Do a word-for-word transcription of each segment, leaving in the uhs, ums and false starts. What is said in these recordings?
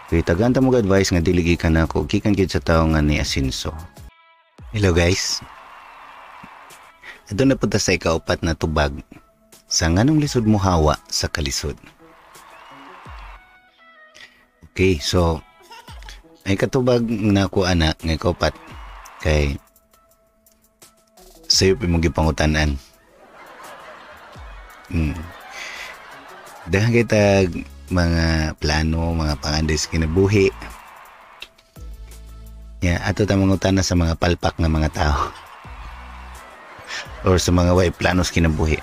Kay taganta mo advice nga dili gikan nako gikan gid sa tawo nga ni Asinso. Hello guys. Ito na punta sa ikaapat na tubag sa nganong lisod mo hawa sa kalisod. Okay, so ay katubag na ako anak nga ikaapat kay sayo pa mong gipangutanan. Hmm. Dahil kita mga plano, mga panganday sa kinabuhi. Yeah, ato ta mangutana sa mga palpak ng mga tao. Or sa mga way planos kinabuhi.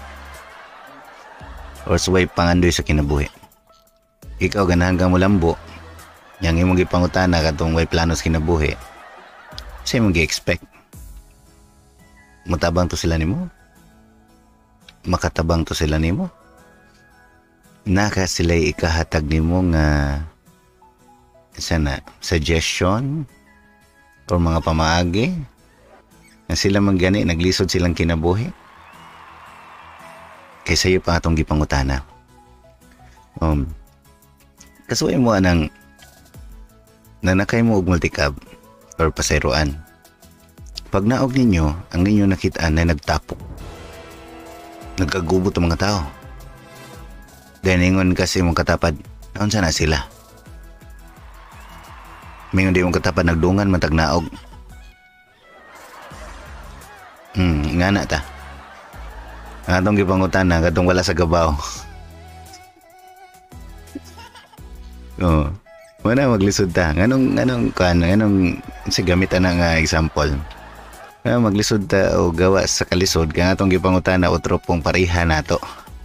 Or sa way pangandoy sa kinabuhi. Ikaw ganahan kang mulambo. Yang imong gipangutana katong way planos kinabuhi. Sa imong gi-expect. Mutabang to sila nimo? Makatabang to sila nimo? Naka sila ikahatag nimo nga sana suggestion or mga pamaagi na sila manggani naglisod silang kinabuhi kay sayo pa atong gipangutana. Um, kasuway mo anang nanakay mo og multicab or pasayroan. Pag naog ninyo, ang ninyo nakitaan na nagtapok. Nagkagubot ang mga tao. Dahil ingon kasi mong katapad, naon sana sila. Mingon di mong katapad nagdungan matag naog. Hmm, nga na ta. Ang atong gipangutan na, katong wala sa gabaw. Oo. Wala maglisod ta. Anong, anong, kan, anong, si gamit na nga example. Kaya maglisod ta o gawa sa kalisod, kaya atong gipangutan na otro pong pariha nato.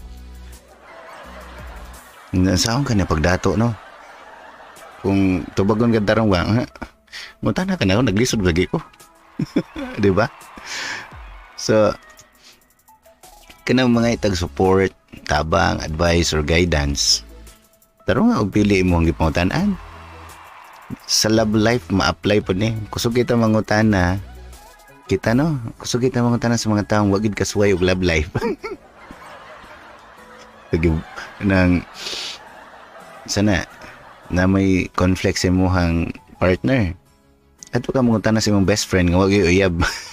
Saan ka na pagdato, no? Kung tubagon ka darang wang, ha? Mutana ka na ako, naglisod lagi ko. Diba? So, kanang mga itag support, tabang, advice, or guidance, taro nga, og pili mo ang gipangutan-an. Sa love life, ma-apply po ni. Kusog kita mangutan na, kita no, kusog kita mangutan na sa mga taong wagid kasway og love life. Lagi, nang, sana, na may conflict sa imuhang partner. At ka mangutan na sa imong best friend, nga wagi uyab.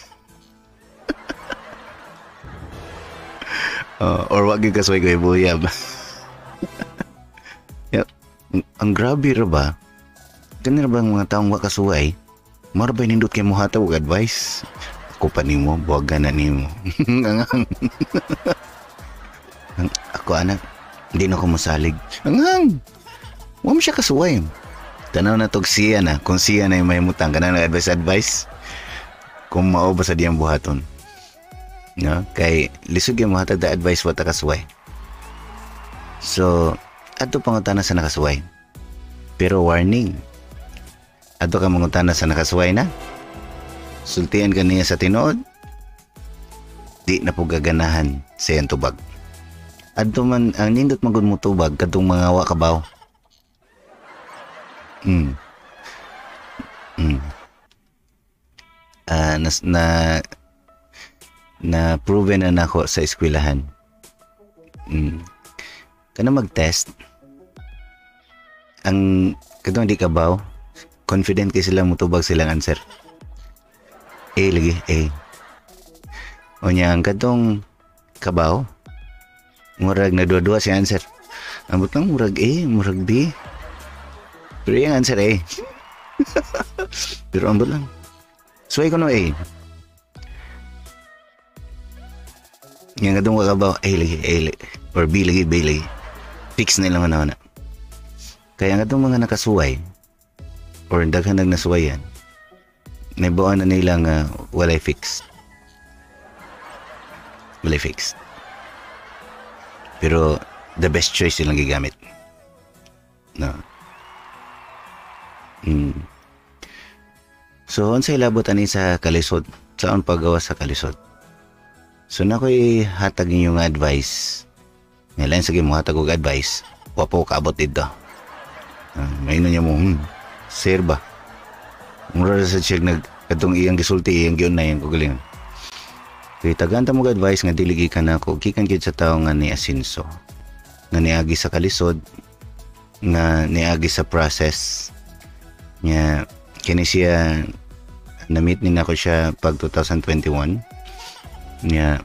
Uh, or wag yung kasway ko ibuyab. Yeah, ang grabe ra ba? Ganun ba ang mga taong wakasuway? Marabay nindot kayo mo hata og advice. Ako pa nimo, buwag na nimo. Ako anak, hindi na ko masalig. Angang! Huwag mo siya kasuway. Tanaw na tog siya na, kung siya na yung may mutang ka na advice-advice. Kung mao ba sa diyang buhaton. No, kay lisod yung mga tagda advice wata kasway. So, ato pangutana sa nakasway. Pero warning, ato ka mangutana sa nakasway na, sultian ka niya sa tinuod, di na po gaganahan sa iyang tubag. Ato man, ang nindot magod mo tubag, katong mga wakabaw. Hmm. Hmm. Ah, nas, na, na proven na nako sa eskwelahan. Mm. Kana mag-test ang katong di kabaw confident kay sila mutubag silang answer. A lagi A. Onya ang katong kabaw murag na dua-dua si answer. Ambot lang murag A, murag B. Pero yung answer A. Pero ambot lang. Suway ko no A. Yang katong kabaw A lagi A lagi or B lagi B lagi. Fix na lang na na. Kaya nga itong mga nakasuway or daghan nag nasuwayan, naibuan na nila nga walay fix. Walay fix. Pero the best choice silang gigamit. No. Hmm. So, unsay labot ani sa kalisod? Saan paggawa sa kalisod? So, na ko'y hatag ninyo nga advice. Ngayon sige mo hatag og advice. Wapo kaabot dito. Uh, may niya mo, hmm, sir ba? Mura sa check nag katong iyang gisulti iyang giun na iyang kagalingan. Kaya taganta mo advice nga diligi ka na ako. Gikan gid sa tao nga ni Asinso. Nga niagi sa kalisod. Nga niagi sa process Nya kini siya na-meet ni nako siya pag two thousand twenty-one. Nya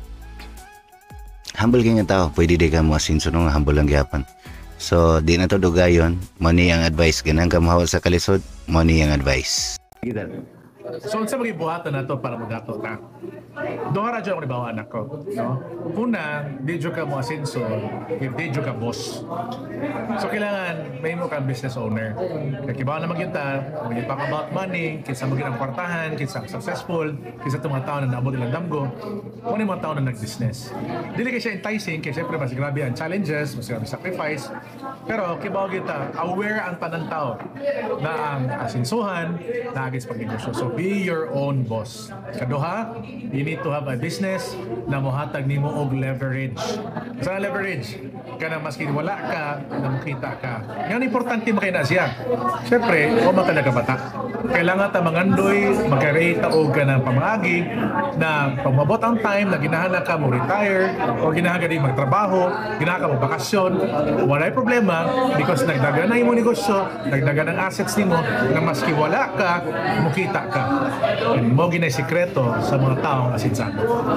humble kay nga tao, pwede di ka mo asinso no, humble lang gyapon. So di na to dugayon, money ang advice, ganang ka mahawal sa kalisod, money ang advice. So, unsa mga ibuhatan na to para magato ka? Doha ra dyan ako nibawa anak ko. No? Una, di dyo ka mo asenso, if di dyo ka boss. So, kailangan may mo kang business owner. Kaya kibawa na magyunta, when you talk about money, kinsa maging ang kwartahan, kinsa ang successful, kinsa itong mga tao na naabot ilang damgo, kung ano yung mga tao na nag-business. Dili kayo siya enticing, kaya siyempre mas grabe ang challenges, mas grabe sacrifice. Pero kibawa kita, aware ang tanang tao na ang asensuhan, na agis pag-negosyo. So, be your own boss. Kaduha, you need to have a business na mohatag nimo og leverage. Sa leverage, kana maski wala ka, na makita ka. Yan importante makay na siya. Siyempre, o man talaga bata. Kailangan ta mangandoy, magkareta og ka ng pamagi na pag mabot ang time na ginahana ka mo retire o ginahana di magtrabaho, ginahana ka mo bakasyon, walay problema because nagdagan na imong negosyo, nagdagan ang assets nimo na maski wala ka, mukita ka. Mo ginay sikreto sa mga taong asinsado.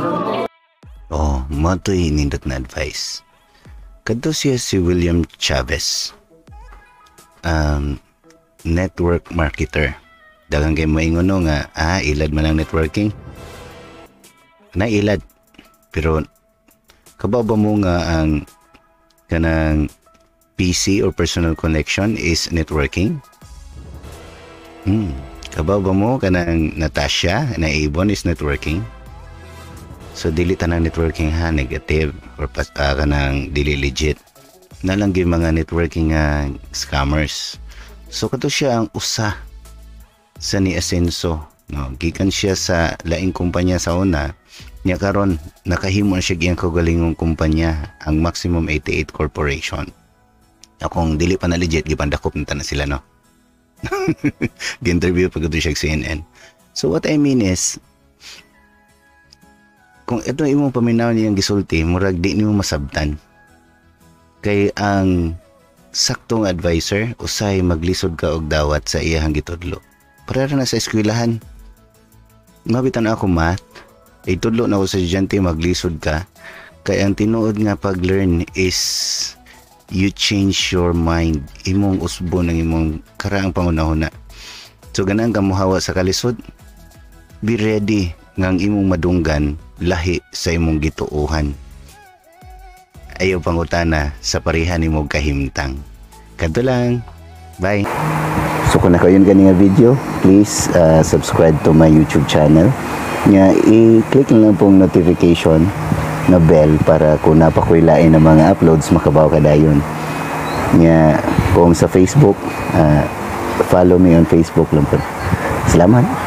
Oh, mo to'y nindot na advice. Kadto siya si William Chavez, um, network marketer. Dagang kay moingon no nga, ah, ilad man ang networking. Na ilad. Pero kababa mo nga ang kanang P C or personal connection is networking. Hmm. Kababa mo kanang Natasha na ibon is networking. So dili tanang networking ha negative or uh, kanang dili legit. Nalang gyud mga networking nga uh, scammers. So kato siya ang usa sa ni Asenso, no, gikan siya sa laing kumpanya sa una, nya karon nakahimo na siya giyang kaugalingong kumpanya, ang Maximum eighty-eight Corporation. Akong dili pa na legit gipandakop na sila, no. Gi-interview pag ito siya sa C N N. So what I mean is, kung ito imong paminaw niyang gisulti, murag di nimo masabtan. Kay ang saktong advisor usay maglisod ka og dawat sa iyang gitudlo. Para na sa eskwelahan. Mabitan ako math, ay tudlo na ako sa estudyante maglisod ka. Kaya ang tinuod nga pag-learn is you change your mind. Imong usbo ng imong karaang pangunahuna. So ganang ka muhawa sa kalisod, be ready ngang imong madunggan lahi sa imong gituuhan. Ayaw pangutana sa pareha nimong kahimtang. Kadto lang. Bye. So kung nakayon gani nga video, please uh, subscribe to my YouTube channel. Nga i-click lang pong notification na bell para kung napakuilain ng mga uploads makabaw ka dayon. Nga kung sa Facebook, uh, follow me on Facebook lang po. Salamat.